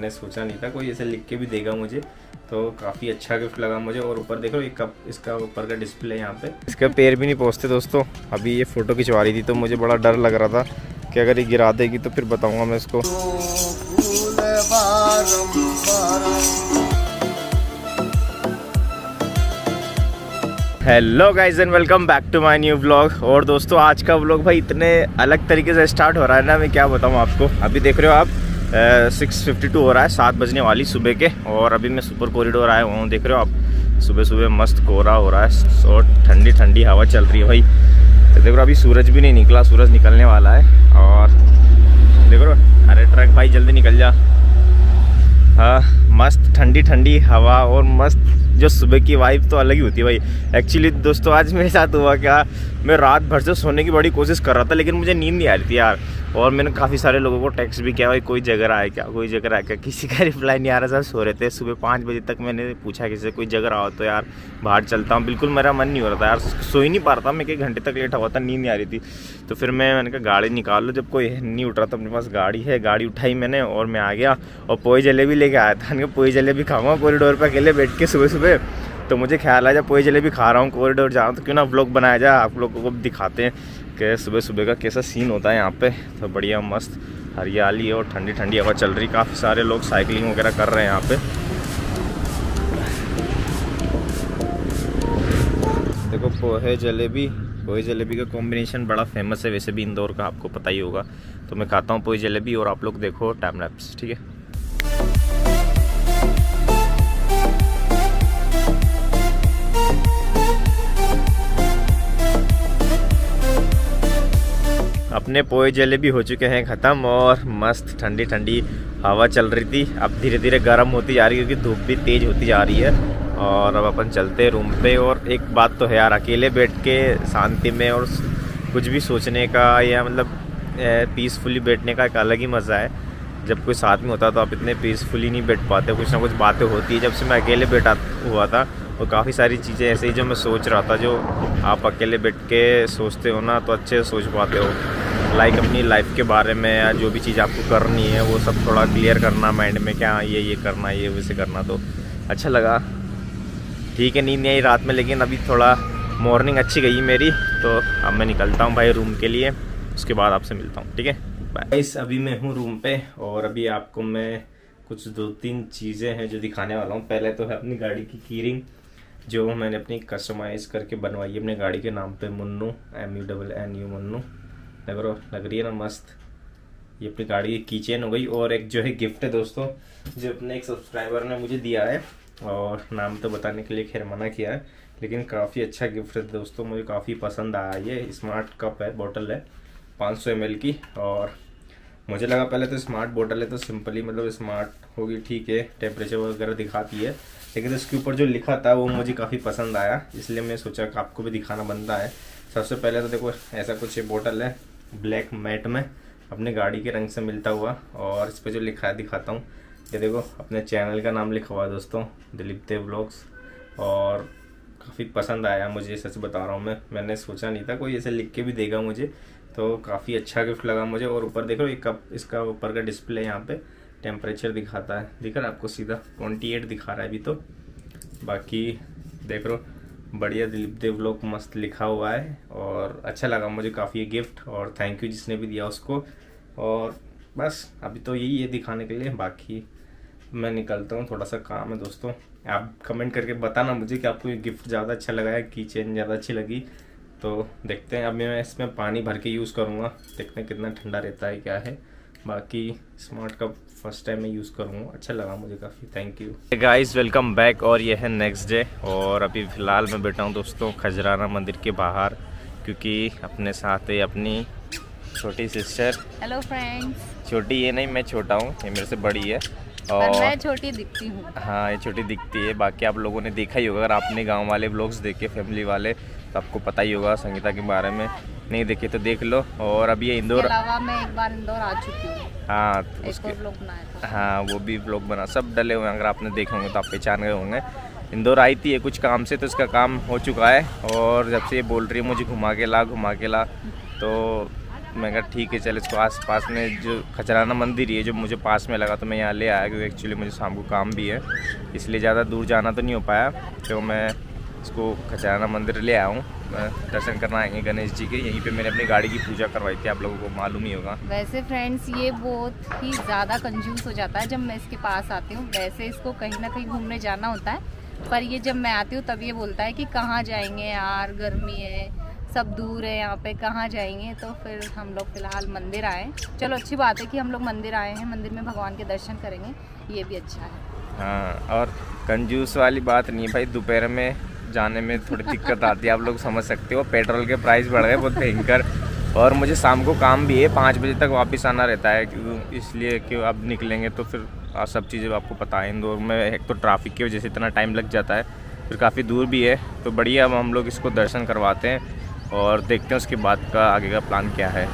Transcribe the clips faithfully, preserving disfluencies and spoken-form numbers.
मैंने सोचा नहीं था कोई ऐसे लिख के भी देगा मुझे, तो काफ़ी अच्छा गिफ्ट लगा मुझे। और ऊपर देखो एक कप, इसका ऊपर का डिस्प्ले यहाँ पे, इसका पैर भी नहीं पहुँचते दोस्तों। अभी ये फ़ोटो खिंचवा रही थी तो मुझे बड़ा डर लग रहा था कि अगर ये गिरा देगी तो फिर बताऊँगा मैं इसको। Hello guys and welcome back to my new vlog. और दोस्तों आज का व्लॉग भाई इतने अलग तरीके से स्टार्ट हो रहा है ना, मैं क्या बताऊँ आपको। अभी देख रहे हो आप सिक्स फिफ्टी टू हो रहा है, सात बजने वाली सुबह के, और अभी मैं सुपर कॉरिडोर आया हुआ हूँ। देख रहे हो आप सुबह सुबह मस्त कोहरा हो रहा है और ठंडी ठंडी हवा चल रही है भाई। तो देख रहे हो अभी सूरज भी नहीं निकला, सूरज निकलने वाला है। और देख रहे हो अरे ट्रक भाई जल्दी निकल जा। हाँ मस्त ठंडी ठंडी हवा और मस्त जो सुबह की वाइब तो अलग ही होती है भाई। एक्चुअली दोस्तों आज मेरे साथ हुआ क्या, मैं रात भर से सोने की बड़ी कोशिश कर रहा था लेकिन मुझे नींद नहीं आ रही थी यार। और मैंने काफ़ी सारे लोगों को टेक्स्ट भी किया भाई कोई जगह रहा है क्या, कोई जगह रहा है क्या, किसी का रिप्लाई नहीं आ रहा। सब सो रहे थे। सुबह पाँच बजे तक मैंने पूछा किसी से कोई जगह रहा हो तो यार बाहर चलता हूँ। बिल्कुल मेरा मन नहीं हो रहा था यार, सो ही नहीं पा रहा था मैं, एक घंटे तक लेट हुआ था, नींद नहीं आ रही थी। तो फिर मैं मैंने कहा गाड़ी निकाल लो, जब कोई नहीं उठ रहा था अपने पास गाड़ी है, गाड़ी उठाई मैंने और मैं आ गया। और पोई जलेबी लेके आया था, मैंने पोई जलेबी खाऊंगा कॉरिडोर पर अकेले बैठ के सुबह सुबह। तो मुझे ख्याल आया जब पोई जलेबी खा रहा हूँ कॉरिडोर जाऊँ तो क्यों ना व्लॉग बनाया जाए, आप लोगों को दिखाते हैं कि सुबह सुबह का कैसा सीन होता है यहाँ पे। तो बढ़िया मस्त हरियाली और ठंडी ठंडी हवा चल रही, काफ़ी सारे लोग साइकिलिंग वगैरह कर रहे हैं यहाँ पे। देखो पोहे जलेबी, पोहे जलेबी का कॉम्बिनेशन बड़ा फेमस है वैसे भी इंदौर का, आपको पता ही होगा। तो मैं खाता हूँ पोहे जलेबी और आप लोग देखो टाइम लैप्स, ठीक है। अपने पोहे जलेबी हो चुके हैं ख़त्म और मस्त ठंडी ठंडी हवा चल रही थी। अब धीरे धीरे गर्म होती जा रही है क्योंकि धूप भी तेज़ होती जा रही है। और अब अपन चलते हैं रूम पे। और एक बात तो है यार, अकेले बैठ के शांति में और कुछ भी सोचने का या मतलब पीसफुली बैठने का एक अलग ही मज़ा है। जब कोई साथ में होता तो आप इतने पीसफुली नहीं बैठ पाते, कुछ ना कुछ बातें होती है। जब से मैं अकेले बैठा हुआ था तो काफ़ी सारी चीज़ें ऐसे ही जो मैं सोच रहा था, जो आप अकेले बैठ के सोचते हो ना तो अच्छे से सोच पाते हो। लाइक अपनी लाइफ के बारे में या जो भी चीज़ आपको करनी है वो सब थोड़ा क्लियर करना माइंड में, क्या ये ये करना ये वैसे करना। तो अच्छा लगा। ठीक है नींद नहीं आई रात में लेकिन अभी थोड़ा मॉर्निंग अच्छी गई मेरी। तो अब मैं निकलता हूँ भाई रूम के लिए, उसके बाद आपसे मिलता हूँ, ठीक है बाय। इस अभी मैं हूँ रूम पे और अभी आपको मैं कुछ दो तीन चीज़ें हैं जो दिखाने वाला हूँ। पहले तो है अपनी गाड़ी की की रिंग जो मैंने अपनी कस्टमाइज़ करके बनवाई है अपने गाड़ी के नाम पे, Munnu, M U double N U Munnu. लग रहा लग रही है ना मस्त। ये अपनी गाड़ी की की चेन हो गई। और एक जो है गिफ्ट है दोस्तों जो अपने एक सब्सक्राइबर ने मुझे दिया है, और नाम तो बताने के लिए खैर मना किया है, लेकिन काफ़ी अच्छा गिफ्ट है दोस्तों, मुझे काफ़ी पसंद आया। ये स्मार्ट कप है, बोतल है पाँच सौ एम एल की। और मुझे लगा पहले तो स्मार्ट बोतल है तो सिंपली मतलब स्मार्ट होगी, ठीक है टेम्परेचर वगैरह दिखाती है, लेकिन इसके ऊपर जो लिखा था वो मुझे काफ़ी पसंद आया, इसलिए मैं सोचा कि आपको भी दिखाना बनता है। सबसे पहले तो देखो ऐसा कुछ ये बोतल है ब्लैक मैट में, अपने गाड़ी के रंग से मिलता हुआ। और इस पर जो लिखा है दिखाता हूँ, ये देखो अपने चैनल का नाम लिखा हुआ है दोस्तों, दिलीप देव व्लॉग्स। और काफ़ी पसंद आया मुझे, सच बता रहा हूँ मैं, मैंने सोचा नहीं था कोई ऐसे लिख के भी देगा मुझे, तो काफ़ी अच्छा गिफ्ट लगा मुझे। और ऊपर देखो एक कप, इसका ऊपर का डिस्प्ले यहाँ पे टेम्परेचर दिखाता है, दिख रहा है आपको सीधा अट्ठाईस दिखा रहा है अभी तो। बाकी देख लो बढ़िया दिलीप देव व्लॉग मस्त लिखा हुआ है और अच्छा लगा मुझे काफ़ी ये गिफ्ट। और थैंक यू जिसने भी दिया उसको। और बस अभी तो यही है दिखाने के लिए, बाकी मैं निकलता हूँ, थोड़ा सा काम है दोस्तों। आप कमेंट करके बताना मुझे कि आपको ये गिफ्ट ज़्यादा अच्छा लगा है, की चेन ज़्यादा अच्छी लगी। तो देखते हैं, अब मैं इसमें पानी भर के यूज़ करूँगा, देखते हैं कितना ठंडा रहता है क्या है। बाकी स्मार्ट कप फर्स्ट टाइम मैं यूज़ करूँगा, अच्छा लगा मुझे काफ़ी, thank you guys, welcome back. और ये है नेक्स्ट डे और अभी फ़िलहाल मैं बैठा हूँ दोस्तों खजराना मंदिर के बाहर, क्योंकि अपने साथ है अपनी छोटी सिस्टर। Hello friends. छोटी ये नहीं, मैं छोटा हूँ, ये मेरे से बड़ी है और मैं छोटी दिखती हूँ। हाँ ये छोटी दिखती है। बाकी आप लोगों ने देखा ही होगा, अगर आपने गाँव वाले ब्लॉग्स देखे फैमिली वाले तो आपको पता ही होगा संगीता के बारे में, नहीं देखे तो देख लो। और अभी ये इंदौर, अलावा मैं एक बार इंदौर आ चुकी हूँ। हाँ तो उसके ब्लॉग बनाया था। हाँ वो भी ब्लॉग बना, सब डले हुए हैं, अगर आपने देखे होंगे तो आप पहचान गए होंगे। इंदौर आई थी ये कुछ काम से, तो इसका काम हो चुका है। और जब से ये बोल रही है मुझे घुमा के ला घुमा के ला, तो मैं कहा ठीक है चल इसको आस पास में जो खजराना मंदिर ही है जो मुझे पास में लगा तो मैं यहाँ ले आया, क्योंकि एक्चुअली मुझे शाम को काम भी है, इसलिए ज़्यादा दूर जाना तो नहीं हो पाया। तो मैं इसको खजराना मंदिर ले आया हूँ, दर्शन करना आएंगे गणेश जी के। यहीं पे मैंने अपनी गाड़ी की पूजा करवाई थी, आप लोगों को मालूम ही होगा। वैसे फ्रेंड्स ये बहुत ही ज़्यादा कंजूस हो जाता है जब मैं इसके पास आती हूँ। वैसे इसको कहीं ना कहीं घूमने जाना होता है, पर ये जब मैं आती हूँ तब ये बोलता है कि कहाँ जाएंगे यार, गर्मी है, सब दूर है यहाँ पे, कहाँ जाएंगे। तो फिर हम लोग फ़िलहाल मंदिर आए। चलो अच्छी बात है कि हम लोग मंदिर आए हैं, मंदिर में भगवान के दर्शन करेंगे, ये भी अच्छा है। हाँ, और कंजूस वाली बात नहीं भाई, दोपहर में जाने में थोड़ी दिक्कत आती है, आप लोग समझ सकते हो। पेट्रोल के प्राइस बढ़ गए बहुत भयंकर, और मुझे शाम को काम भी है, पाँच बजे तक वापस आना रहता है, क्यों इसलिए कि अब निकलेंगे तो फिर सब चीज़ें आपको पता है। इंदौर में एक तो ट्रैफिक की वजह से इतना टाइम लग जाता है, फिर काफ़ी दूर भी है। तो बढ़िया, अब हम लोग इसको दर्शन करवाते हैं और देखते हैं उसके बाद का आगे का प्लान क्या है।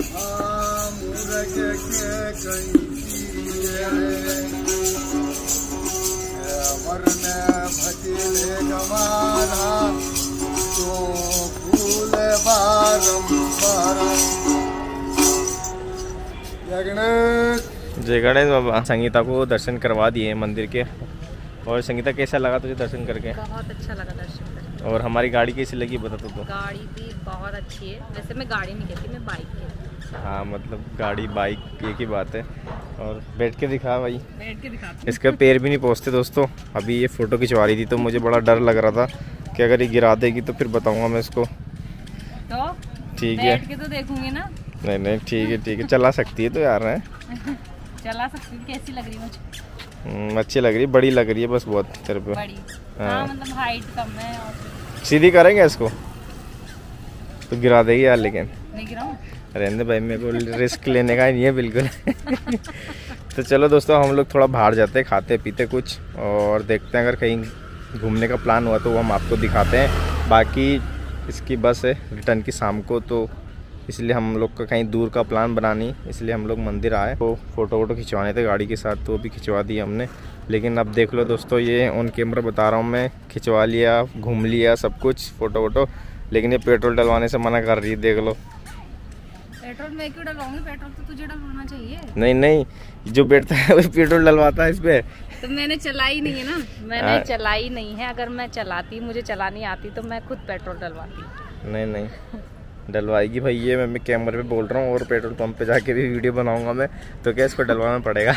जय गणेश बाबा। संगीता को दर्शन करवा दिए मंदिर के। और संगीता कैसा लगा तुझे दर्शन करके? बहुत अच्छा लगा दर्शन करके। और हमारी गाड़ी कैसी लगी बता तो, तो? गाड़ी भी बहुत अच्छी है। वैसे मैं गाड़ी नहीं कहती, मैं बाइक कहती। हाँ, मतलब गाड़ी बाइक एक ही बात है। और बैठ के दिखा भाई, बैठ के दिखा। इसका पैर भी नहीं पहुँचते दोस्तों। अभी ये फ़ोटो खिंचवा रही थी तो मुझे बड़ा डर लग रहा था कि अगर ये गिरा देगी तो फिर बताऊँगा मैं इसको। तो ठीक है, बैठ के तो देखूंगी ना। नहीं नहीं ठीक है ठीक है, चला सकती है तो यार है। चला सकती हूँ। कैसी लग रही है मुझे? अच्छी लग रही है, बड़ी लग रही है बस बहुत तेरे पे। बड़ी? हाँ, मतलब हाइट कम है। और सीधी करेंगे इसको तो गिरा देगी यार, लेकिन नहीं गिराऊं? रहने भाई, मेरे को रिस्क लेने का ही नहीं है बिल्कुल। तो चलो दोस्तों, हम लोग थोड़ा बाहर जाते हैं, खाते पीते कुछ और देखते हैं, अगर कहीं घूमने का प्लान हुआ तो वो हम आपको दिखाते हैं। बाकी इसकी बस है रिटर्न की शाम को, तो इसलिए हम लोग का कहीं दूर का प्लान बनानी, इसलिए हम लोग मंदिर आए। तो फ़ोटो वोटो खिंचवाने थे गाड़ी के साथ, तो भी खिंचवा दिए हमने। लेकिन अब देख लो दोस्तों, ये ऑन कैमरा बता रहा हूँ मैं, खिंचवा लिया, घूम लिया सब कुछ फ़ोटो वोटो, लेकिन ये पेट्रोल डलवाने से मना कर रही है। देख लो, पेट्रोल मैं क्यों डलवाऊंगी? पेट्रोल तो तुझे डलवाना चाहिए। नहीं नहीं, जो बैठता है वो पेट्रोल डलवाता है इस पे। तो मैंने चलाई नहीं है ना, मैंने चलाई नहीं है। अगर मैं चलाती, मुझे चलानी आती तो मैं खुद पेट्रोल डलवाती। नहीं नहीं, डलवाएगी भाई, ये मैं कैमरे पे बोल रहा हूँ, और पेट्रोल पंप पे जाके भी वीडियो बनाऊंगा मैं, तो क्या इसको डलवाना पड़ेगा।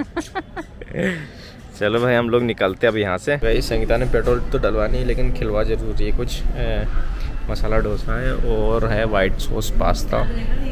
चलो भाई, हम लोग निकलते हैं अब यहाँ से। भाई संगीता ने पेट्रोल तो डलवानी है, लेकिन खिलवा जरूरी है। कुछ ए, मसाला डोसा है और है वाइट सॉस पास्ता।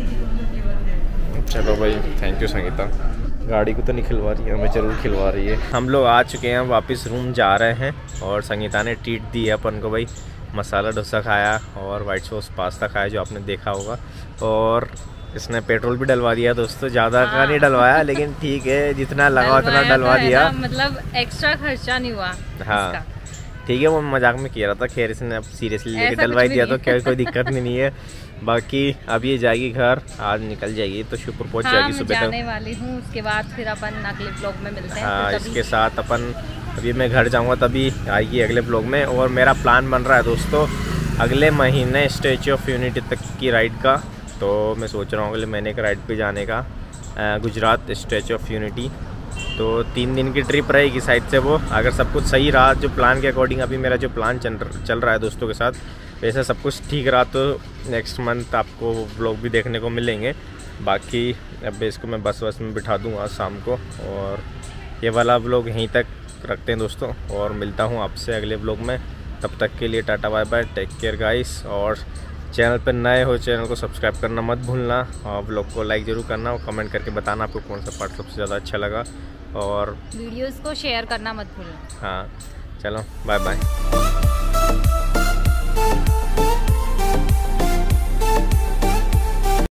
चलो भाई, थैंक यू संगीता। गाड़ी को तो नहीं खिलवा रही है, हमें ज़रूर खिलवा रही है। हम लोग आ चुके हैं, वापस रूम जा रहे हैं, और संगीता ने ट्रीट दी है अपन को भाई। मसाला डोसा खाया और वाइट सॉस पास्ता खाया, जो आपने देखा होगा। और इसने पेट्रोल भी डलवा दिया दोस्तों, ज़्यादा का नहीं डलवाया, लेकिन ठीक है, जितना लगा उतना डलवा दिया, मतलब एक्स्ट्रा खर्चा नहीं हुआ। हाँ ठीक है, वो मजाक में किया रहा था। खैर इसने अब सीरियसली लेके डलवाई दिया तो क्या, कोई दिक्कत नहीं, नहीं है। बाकी अब ये जाएगी घर, आज निकल जाएगी तो शुक्र पहुंच जाएगी सुबह तक। जाने वाली हूँ, उसके बाद फिर अपन अगले ब्लॉग में मिलते हैं। हाँ, इसके साथ अपन अभी मैं घर जाऊंगा तभी आएगी अगले ब्लॉग में। और मेरा प्लान बन रहा है दोस्तों, अगले महीने स्टैचू ऑफ यूनिटी तक की राइड का। तो मैं सोच रहा हूँ अगले महीने का राइड पे जाने का, गुजरात स्टैचू ऑफ यूनिटी। तो तीन दिन की ट्रिप रहेगी साइड से वो, अगर सब कुछ सही रहा जो प्लान के अकॉर्डिंग, अभी मेरा जो प्लान चल चल रहा है दोस्तों के साथ, वैसे सब कुछ ठीक रहा तो नेक्स्ट मंथ आपको व्लॉग भी देखने को मिलेंगे। बाकी अब इसको मैं बस बस में बिठा दूँगा शाम को, और ये वाला व्लॉग यहीं तक रखते हैं दोस्तों, और मिलता हूँ आपसे अगले व्लॉग में। तब तक के लिए टाटा bye bye, take care guys. और चैनल पर नए हो, चैनल को सब्सक्राइब करना मत भूलना, और व्लॉग को लाइक ज़रूर करना, और कमेंट करके बताना आपको कौन सा पार्ट सबसे ज़्यादा अच्छा लगा, और वीडियोस को शेयर करना मत भूलना। हाँ, चलो बाय बाय।